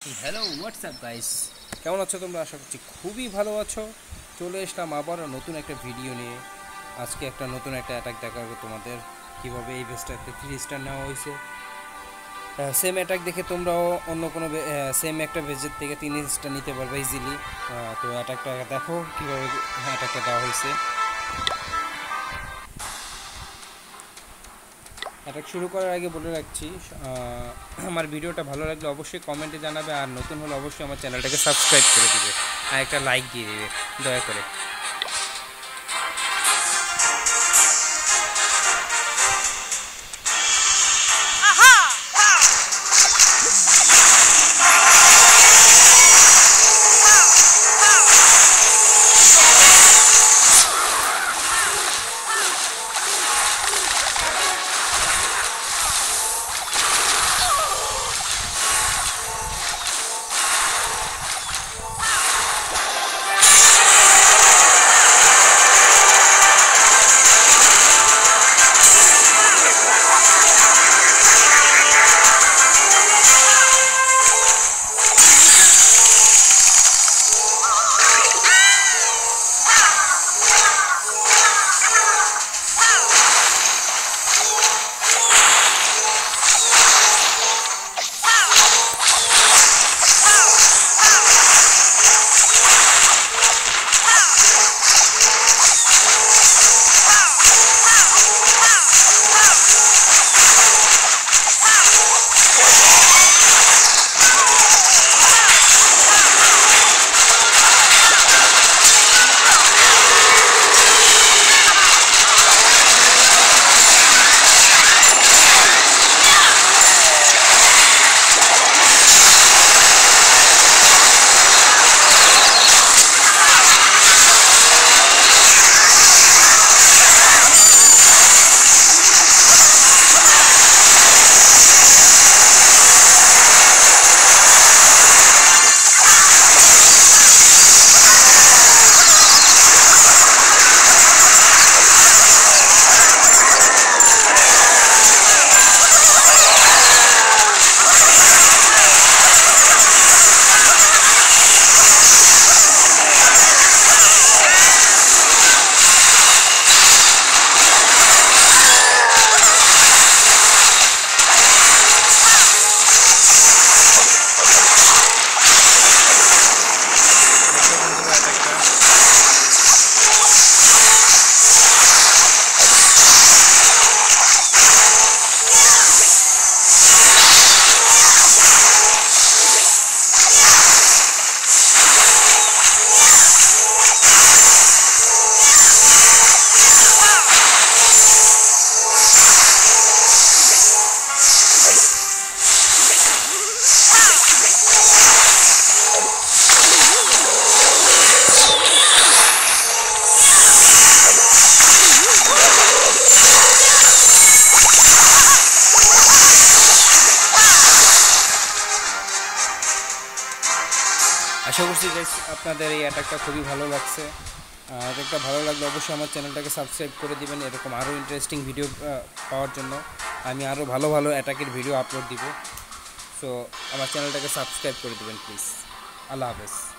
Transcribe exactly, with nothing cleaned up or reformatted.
Hello WhatsApp guys, কেমন আছো তোমরা? আশা করছি খুবই ভালো আছো। চলে এসলাম আবার নতুন একটা ভিডিও নিয়ে। আজকে একটা নতুন একটা অ্যাটাক দেখাবো তোমাদের, কিভাবে এই ভেস্টাতে থ্রি স্টার নেওয়া হয়েছে। সেম অ্যাটাক দেখে তোমরাও অন্য কোনো সেম একটা ভেজের থেকে তিন স্টার নিতে পারবে ইজিলি। তো অ্যাটাকটা দেখো কীভাবে অ্যাটাকটা দেওয়া হয়েছে। অ্যাটাক শুরু করার আগে বলে রাখছি, আমার ভিডিওটা ভালো লাগলে অবশ্যই কমেন্টে জানাবে, আর নতুন হলে অবশ্যই আমার চ্যানেলটাকে সাবস্ক্রাইব করে দিবে আর একটা লাইক দিয়ে দিবে দয়া করে। আশা করছি গাইস আপনাদের এই অ্যাটাকটা খুবই ভালো লাগছে। অ্যাটাকটা ভালো লাগলে অবশ্যই আমার চ্যানেলটাকে সাবস্ক্রাইব করে দিবেন, এরকম আরও ইন্টারেস্টিং ভিডিও পাওয়ার জন্য। আমি আরও ভালো ভালো অ্যাটাকের ভিডিও আপলোড দিব। সো আমার চ্যানেলটাকে সাবস্ক্রাইব করে দিবেন প্লিজ। আল্লাহ হাফেজ।